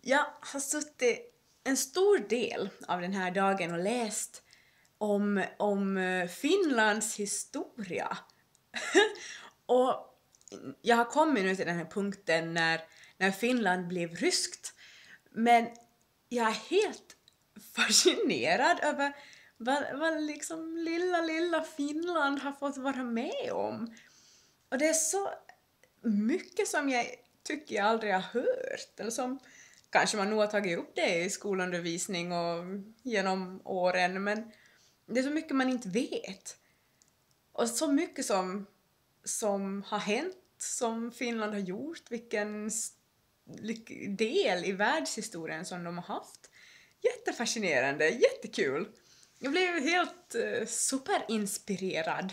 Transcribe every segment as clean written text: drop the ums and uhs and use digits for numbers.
Jag har suttit en stor del av den här dagen och läst om Finlands historia. Och jag har kommit nu till den här punkten när Finland blev ryskt. Men jag är helt fascinerad över vad liksom lilla Finland har fått vara med om. Och det är så mycket som jag tycker jag aldrig har hört. Eller som kanske man nog har tagit upp det i skolundervisning och genom åren. Men det är så mycket man inte vet. Och så mycket som har hänt, som Finland har gjort, vilken del i världshistorien som de har haft. Jättefascinerande, jättekul. Jag blev helt superinspirerad.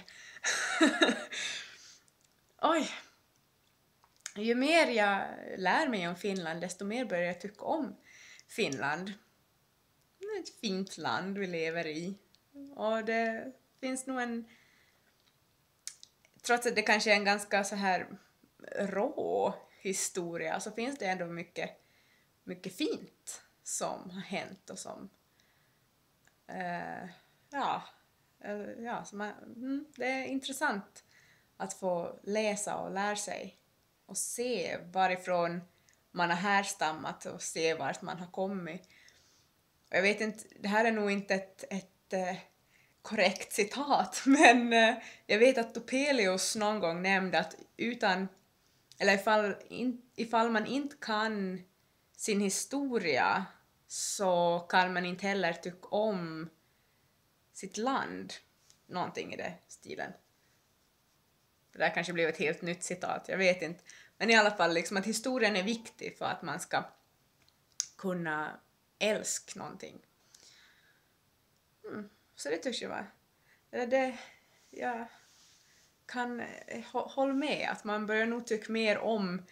Oj. Ju mer jag lär mig om Finland, desto mer börjar jag tycka om Finland. Det är ett fint land vi lever i. Och det finns nog trots att det kanske är en ganska så här rå historia, så finns det ändå mycket fint som har hänt och som det är intressant att få läsa och lära sig och se varifrån man har härstammat och se vart man har kommit. Jag vet inte, det här är nog inte ett korrekt citat, men jag vet att Topelius någon gång nämnde att ifall man inte kan sin historia så kan man inte heller tycka om sitt land. Någonting i det stilen. Det där kanske blev ett helt nytt citat, jag vet inte. Men i alla fall liksom att historien är viktig för att man ska kunna älska någonting. Så det tycker jag var. Jag kan hålla med att man börjar nog tycka mer om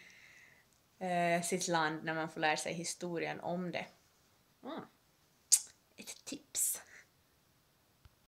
sitt land när man får lära sig historien om det. Ett tips.